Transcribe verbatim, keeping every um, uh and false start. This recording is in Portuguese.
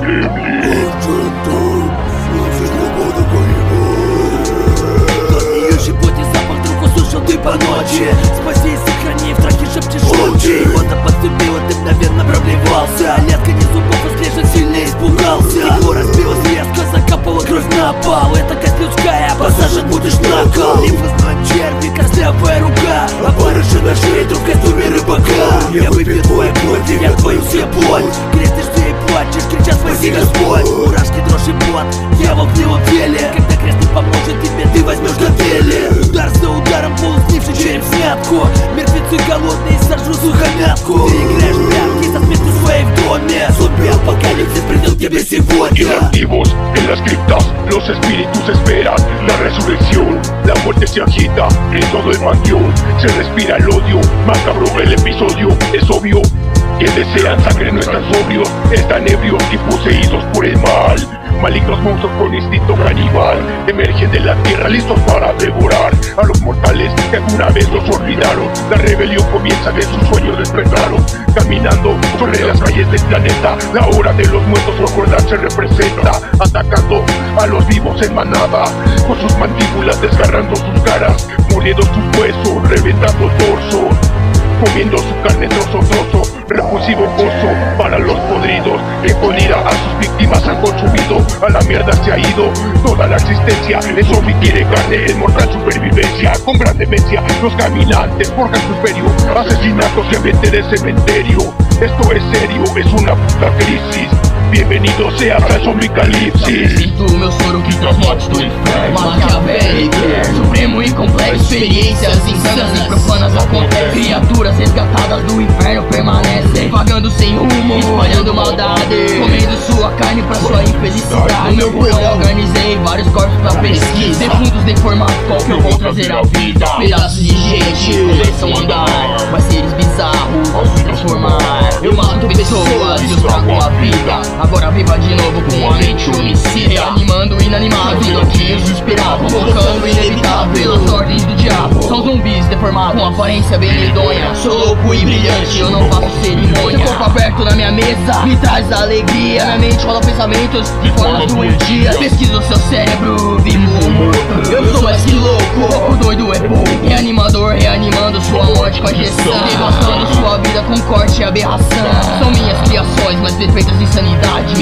Ее гипотеза по вдруг услышал ты по ночи. Спаси и сохрани, в страхе шепчешь лучи. Вода подступила, ты мгновенно проплевался. Лязганье зубов услышал, сильно испугался. Его разбилась резко, закапала кровь на пол. Это кость людская, посажен будешь на кол. Лимфозной черви, костлявая рука, а барыши на шее, друг костюме рыбака. Я выпью твою кровь, я твою все плоть. Крестишься и плачешь, крича спаси Господь. Мурашки, дрожь и пот, дьявол в его теле. Когда крест не поможет тебе, ты возьмешь на теле. Удар за ударом, полуснивший череп в смятку. Мертвецы голодные, сожру сухомятку. Ты играешь в прятки со смертью своей в доме. Зомби апокалипсис придет к тебе сегодня. Y los vivos en las criptas, los espíritus esperan la resurrección. La muerte se agita en todo el panteón. Se respira el odio, macabro el episodio. Es obvio que desean sangre, no están sobrios, están ebrios y poseídos por el mal. Malignos monstruos con instinto caníbal emergen de la tierra listos para devorar a los mortales que alguna vez los olvidaron. La rebelión comienza de sus sueños despertaron, caminando sobre las calles del planeta. La hora de los muertos por acordar se representa, atacando a los vivos en manada, con sus mandíbulas desgarrando sus caras, muriendo sus huesos, reventando torsos, comiendo su carne trozo a trozo. Repulsivo gozo para los podridos que con ira a sus víctimas han consumido. A la mierda se ha ido toda la existencia. El zombie quiere carne en mortal supervivencia. Con gran demencia los caminantes forjan su imperio. Asesinatos en mente de cementerio. Esto es serio, es una puta crisis. Bienvenido seas al zombicalipsis. Sinto meu soro que transmute do inferno. Maquiavélico, supremo e complexo. Experiências insanas e profanas acontecem. Criaturas resgatadas do inferno permanecem, vagando sem rumo, espalhando maldade, comendo sua carne pra sua infelicidade. No meu porão organizei vários corpos pra pesquisa, defuntos deformados, qual que eu vou trazer à vida. Pedaços de gente começam a andar, mas seres bizarros vão se transformar. Eu mato pessoas e os trago a vida. Agora viva de novo com a mente homicida, reanimando o inanimado, que desesperado, convocando o inevitável pelas ordens do diabo. São zumbis deformados com aparência bem medonha. Sou louco e brilhante, eu não faço cerimônia. Seu corpo aberto na minha mesa me traz alegria. Minha mente rola pensamentos de formas doentias. Pesquiso seu cérebro, vivo ou morto. Eu sou mais que louco, louco doido é pouco. Reanimador, reanimando sua morte com a injeção, devastando sua vida com corte e aberração. São minhas criações, mais perfeitas de insanidade.